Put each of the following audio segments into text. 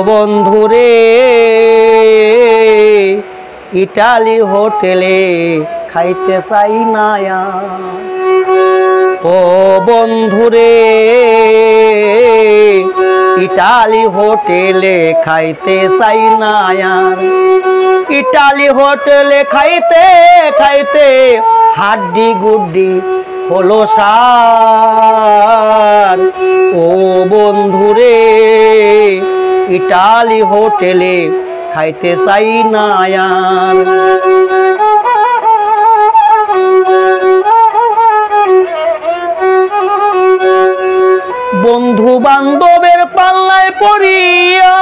বন্ধুরে ইটালি হোটেলে খাইতে চাই না ও বন্ধুরে ইটালি হোটেলে খাইতে চাই না ইটালি হোটেলে খাইতে খাইতে হাড্ডি গুড্ডি হলো সার ও বন্ধুরে ইটালি হোটেলে খাইতে চাই না বন্ধু বান্ধবের পাল্লায় পড়িয়া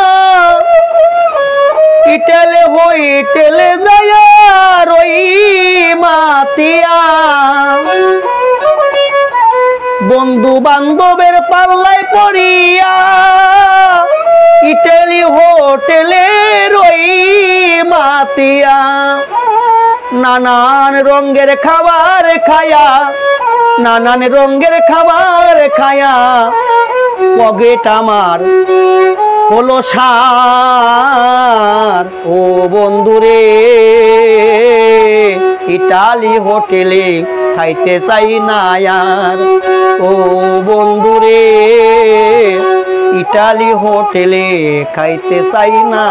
ইটালে হোটেলে যায়া রই মাতিয়া বন্ধু বান্ধবের পাল্লায় পড়িয়া ইটালি হোটেলে রই মাতিয়া নানান রঙের খাবার খায়া নানান রঙের খাবার খায়া পকেট আমার হলো সার ও বন্ধুরে ইটালি হোটেলে খাইতে চাই না ও বন্ধুরে ইটালি হোটেলে খাইতে চাই না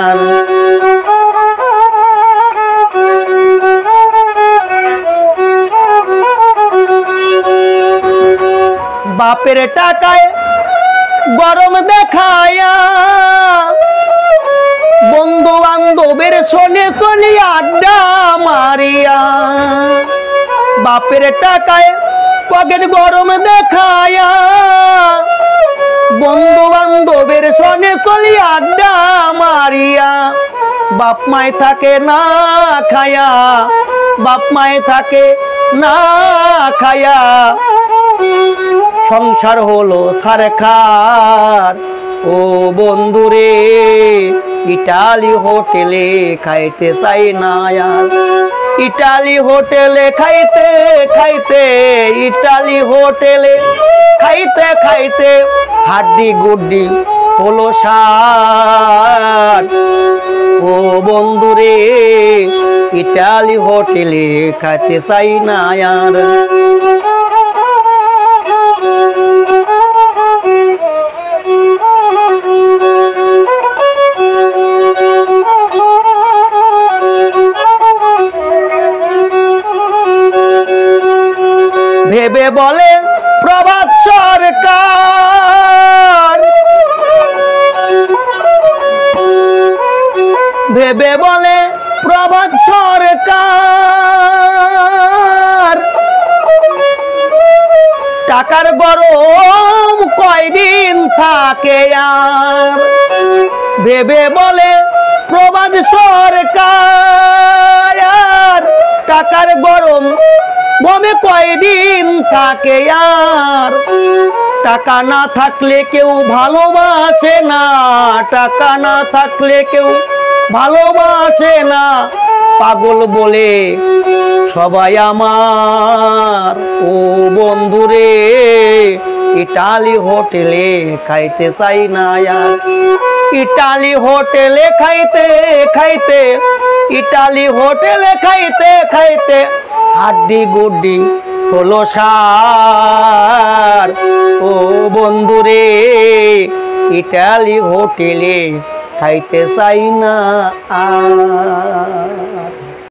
বাপের টাকায় গরম দেখায়া বন্ধু বান্ধবের শোনে চলি আড্ডা মারিয়া বাপের টাকায় পকেট গরম দেখায়া বন্ধু বান্ধবের শোনে চলি আড্ডা মারিয়া বাপ মায় থাকে না খায়া বাপ মায় থাকে না খায়া সংসার হলো সারখার ও বন্ধুরে ইটালি হোটেলে খাইতে চাই না ইটালি হোটেলে খাইতে খাইতে ইটালি হোটেলে খাইতে খাইতে হাড্ডি গুড্ডি হলো সার ও বন্ধুরে ইটালি হোটেলে খাইতে চাই না ভেবে বলে প্রভাত সরকার ভেবে বলে প্রভাত সরকার টাকার গরম কয়দিন থাকে আর ভেবে বলে প্রভাত সরকার টাকার গরম বমে কয়দিন থাকে আর টাকা না থাকলে কেউ ভালোবাসে না টাকা না থাকলে কেউ ভালোবাসে না পাগল বলে সবাই আমার ও বন্ধুরে ইটালি হোটেলে খাইতে চাই না ইটালি হোটেলে খাইতে খাইতে ইটালি হোটেলে খাইতে খাইতে হাড্ডি গুড্ডি হলো সার ও বন্ধুরে ইটালি হোটেলে খাইতে চাই না